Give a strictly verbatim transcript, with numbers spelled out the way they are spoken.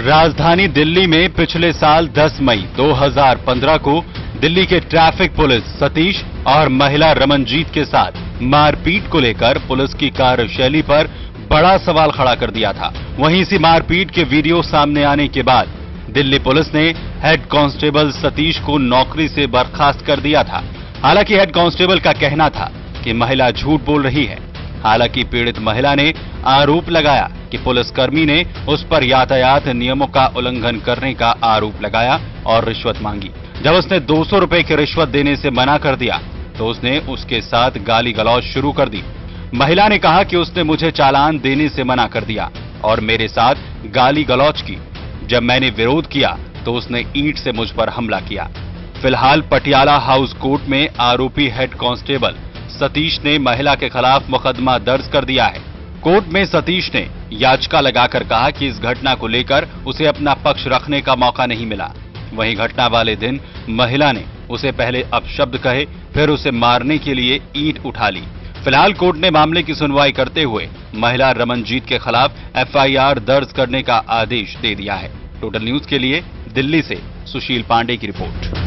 राजधानी दिल्ली में पिछले साल दस मई दो हज़ार पंद्रह को दिल्ली के ट्रैफिक पुलिस सतीश और महिला रमनजीत के साथ मारपीट को लेकर पुलिस की कार्यशैली पर बड़ा सवाल खड़ा कर दिया था। वहीं इसी मारपीट के वीडियो सामने आने के बाद दिल्ली पुलिस ने हेड कांस्टेबल सतीश को नौकरी से बर्खास्त कर दिया था। हालांकि हेड कांस्टेबल का कहना था कि महिला झूठ बोल रही है। हालांकि पीड़ित महिला ने आरोप लगाया कि पुलिसकर्मी ने उस पर यातायात नियमों का उल्लंघन करने का आरोप लगाया और रिश्वत मांगी। जब उसने दो सौ रुपए की रिश्वत देने से मना कर दिया तो उसने उसके साथ गाली गलौज शुरू कर दी। महिला ने कहा कि उसने मुझे चालान देने से मना कर दिया और मेरे साथ गाली गलौज की। जब मैंने विरोध किया तो उसने ईंट से मुझ पर हमला किया। फिलहाल पटियाला हाउस कोर्ट में आरोपी हेड कांस्टेबल सतीश ने महिला के खिलाफ मुकदमा दर्ज कर दिया है। कोर्ट में सतीश ने याचिका लगाकर कहा कि इस घटना को लेकर उसे अपना पक्ष रखने का मौका नहीं मिला। वहीं घटना वाले दिन महिला ने उसे पहले अपशब्द कहे, फिर उसे मारने के लिए ईंट उठा ली। फिलहाल कोर्ट ने मामले की सुनवाई करते हुए महिला रमनजीत के खिलाफ एफ आई आर दर्ज करने का आदेश दे दिया है। टोटल न्यूज के लिए दिल्ली से सुशील पांडे की रिपोर्ट।